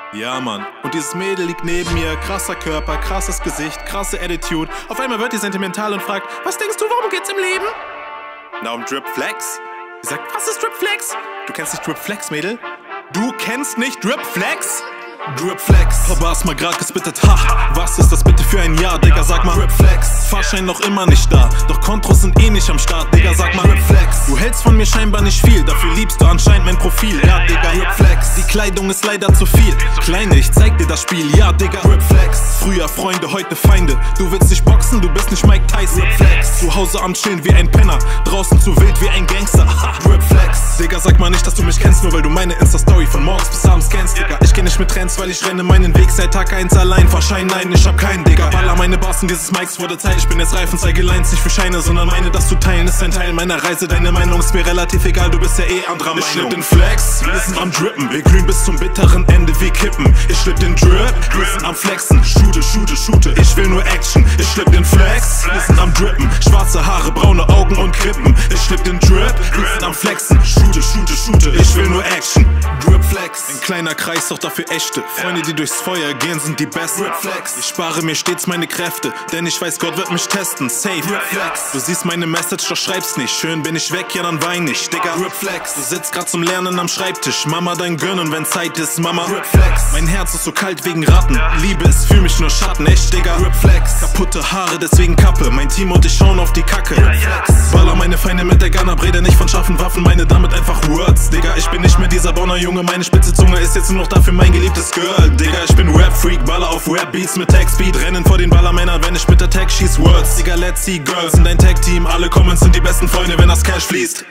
Ja, Mann. Und dieses Mädel liegt neben mir, krasser Körper, krasses Gesicht, krasse Attitude. Auf einmal wird die sentimental und fragt, was denkst du, worum geht's im Leben? Na, um Drip Flex. Sie sagt, was ist Drip Flex? Du kennst nicht Drip Flex, Mädel? Du kennst nicht Drip Flex? Drip Flex. Papa ist mal grad gespittet, ha. Was ist das bitte für ein Jahr, Digga, sag mal. Drip Flex. Fahrschein noch immer nicht da, doch Kontros sind eh nicht am Start, Digga, sag mal. Drip Flex. Du hältst von mir scheinbar nicht viel, dafür liebst du anscheinend mein Profil, ja, Digga. Drip Flex. Die Kleidung ist leider zu viel. Kleine, ich zeig dir das Spiel, ja, Digga. Drip Flex. Früher Freunde, heute Feinde. Du willst nicht boxen, du bist nicht Mike Tyson. Drip Flex. Zu Hause am Chillen wie ein Penner, draußen zu wild wie ein Gangster. Ha. Drip Flex. Digga, sag mal nicht, dass du mich kennst, nur weil du meine Insta-Story von morgens bis abends kennst, Digga. Ich geh nicht mit Trends, weil ich renne meinen Weg seit Tag 1 allein. Fahrschein, nein, ich hab keinen, Digga. Baller meine Bassen, dieses Mikes wurde Zeit. Ich bin jetzt reif und zeige Lines nicht für Scheine, sondern meine, das zu teilen ist ein Teil meiner Reise. Deine Meinung ist mir relativ egal, du bist ja eh anderer Meinung. Ich schlipp den Flex, wir sind am Drippen. Wir glühen bis zum bitteren Ende wie Kippen. Ich schlipp den Drip, wir sind am Flexen. Shoote, shoote, shoote, ich will nur Action. Ich schlipp den Flex, wir sind am Drippen. Schwarze Haare, braune Augen und Krippen. Ich schlipp den Drip, wir sind am Flexen. Shoote, shoote, shoote, ich will nur Action. Drip Flex, ein kleiner Kreis, doch dafür echte Freunde, die durchs Feuer gehen, sind die besten. Drip Flex. Ich spare mir stets meine Kräfte, denn ich weiß, Gott wird mich testen. Safe. Drip Flex. Du siehst meine Message, doch schreib's nicht. Schön bin ich weg, ja dann wein ich, Digga. Drip Flex. Du sitzt grad zum Lernen am Schreibtisch. Mama, dein Gönnen, wenn Zeit ist, Mama. Drip Flex. Mein Herz ist so kalt wegen Ratten. Liebe ist für mich nur Schatten, echt, Digga. Drip Flex. Kaputte Haare, deswegen Kappe. Mein Team und ich schauen auf die Kacke. Drip Flex. Baller meine Feinde mit der Gunner, rede nicht von scharfen Waffen, meine damit einfach Words, Digga. Ich bin nicht mehr dieser Bonner Junge, meine spitze Zunge ist jetzt nur noch dafür mein geliebtes Girl, Digga. Ich bin Rap-Freak, Baller auf Rap-Beats mit Tech-Speed, rennen vor den Ballermännern, wenn ich mit der Tech schieß. Words, Digga, let's see girls sind ein Tag-Team, alle Comments sind die besten Freunde, wenn das Cash fließt.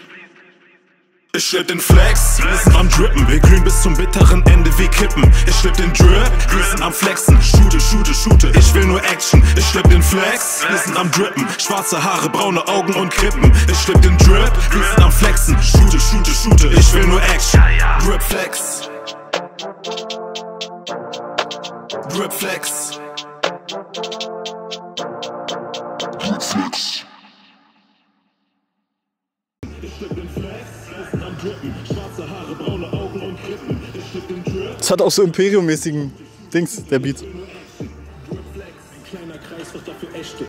Ich schlipp den Flex, wir sind am Drippen. Wir glühen bis zum bitteren Ende wie Kippen. Ich schlipp den Drip, wir sind am Flexen. Shoote, shoote, shoote, ich will nur Action. Ich schlipp den Flex, wir sind am Drippen. Schwarze Haare, braune Augen und Krippen. Ich schlipp den Drip, wir sind am Flexen. Shoote, shoote, shoote, ich will nur Action. Drip Flex. Drip Flex. Drip Flex. Das hat auch so Imperium-mäßigen Dings, der Beat.